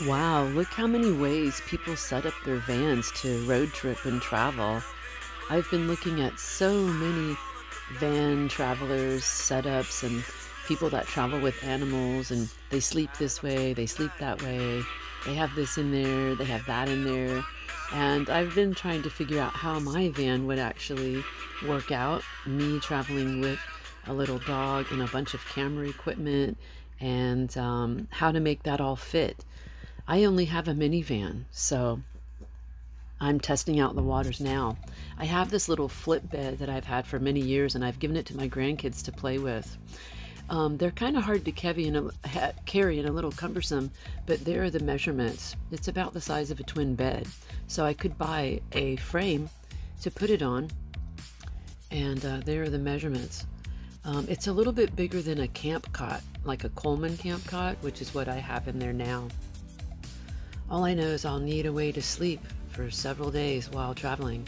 Wow, look how many ways people set up their vans to road trip and travel. I've been looking at so many van travelers setups and people that travel with animals and they sleep this way, they sleep that way. They have this in there, they have that in there. And I've been trying to figure out how my van would actually work out, me traveling with a little dog and a bunch of camera equipment and how to make that all fit. I only have a minivan, so I'm testing out the waters now. I have this little flip bed that I've had for many years, and I've given it to my grandkids to play with. They're kind of hard to carry and a little cumbersome, but there are the measurements. It's about the size of a twin bed. So I could buy a frame to put it on, and there are the measurements. It's a little bit bigger than a camp cot, like a Coleman camp cot, which is what I have in there now. All I know is I'll need a way to sleep for several days while traveling.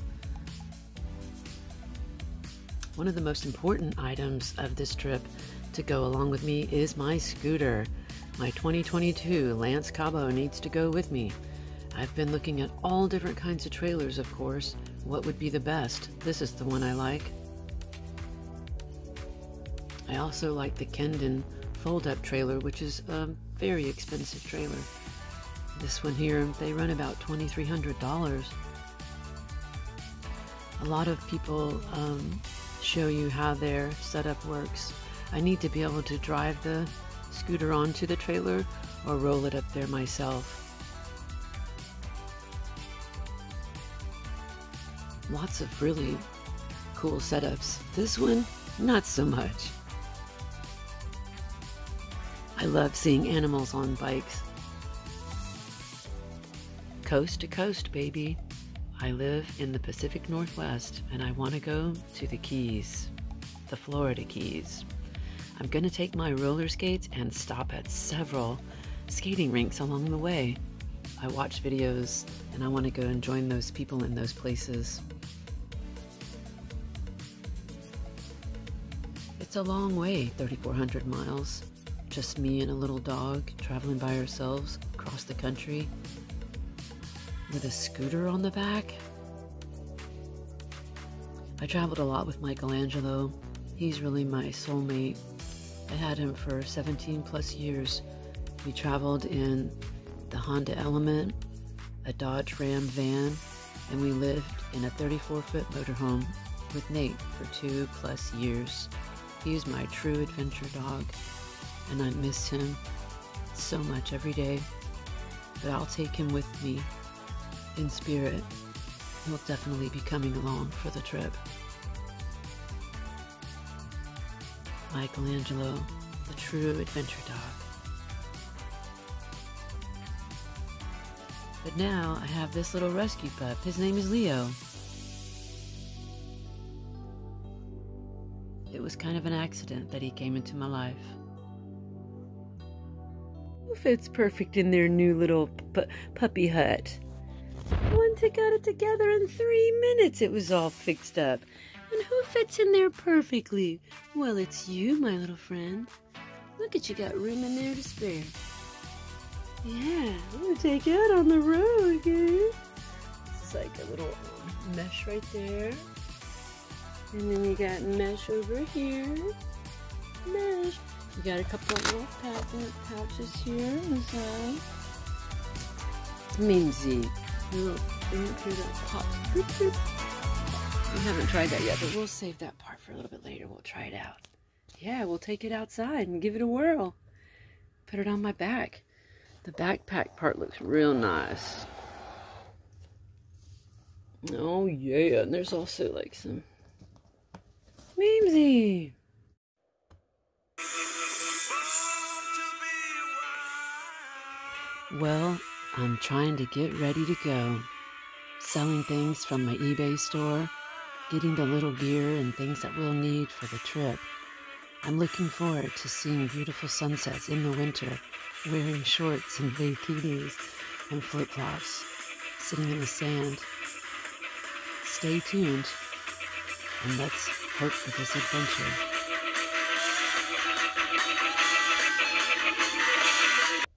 One of the most important items of this trip to go along with me is my scooter. My 2022 Lance Cabo needs to go with me. I've been looking at all different kinds of trailers, of course. What would be the best? This is the one I like. I also like the Kendon fold-up trailer, which is a very expensive trailer. This one here, they run about $2,300. A lot of people show you how their setup works. I need to be able to drive the scooter onto the trailer or roll it up there myself. Lots of really cool setups. This one, not so much. I love seeing animals on bikes. Coast to coast, baby. I live in the Pacific Northwest and I want to go to the Keys, the Florida Keys. I'm going to take my roller skates and stop at several skating rinks along the way. I watch videos and I want to go and join those people in those places. It's a long way, 3,400 miles. Just me and a little dog traveling by ourselves across the country with a scooter on the back. I traveled a lot with Michelangelo. He's really my soulmate. I had him for 17 plus years. We traveled in the Honda Element, a Dodge Ram van, and we lived in a 34-foot motorhome with Nate for 2+ years. He's my true adventure dog, and I miss him so much every day, but I'll take him with me in spirit. He'll definitely be coming along for the trip. Michelangelo, the true adventure dog. But now I have this little rescue pup. His name is Leo. It was kind of an accident that he came into my life. Who fits perfect in their new little puppy hut? Once I got it together in 3 minutes, it was all fixed up. And who fits in there perfectly? Well, it's you, my little friend. Look at you, got room in there to spare. Yeah, I'm gonna take you out on the road, okay? It's like a little mesh right there. And then you got mesh over here. Mesh. You got a couple of little pouches here on the side. Mimsy. Little through that pop. We haven't tried that yet, but we'll save that part for a little bit later. We'll try it out. Yeah, we'll take it outside and give it a whirl. Put it on my back. The backpack part looks real nice. Oh yeah, and there's also like some Mimsy. Well, I'm trying to get ready to go. Selling things from my eBay store, getting the little gear and things that we'll need for the trip. I'm looking forward to seeing beautiful sunsets in the winter, wearing shorts and bikinis and flip-flops, sitting in the sand. Stay tuned, and let's hope for this adventure.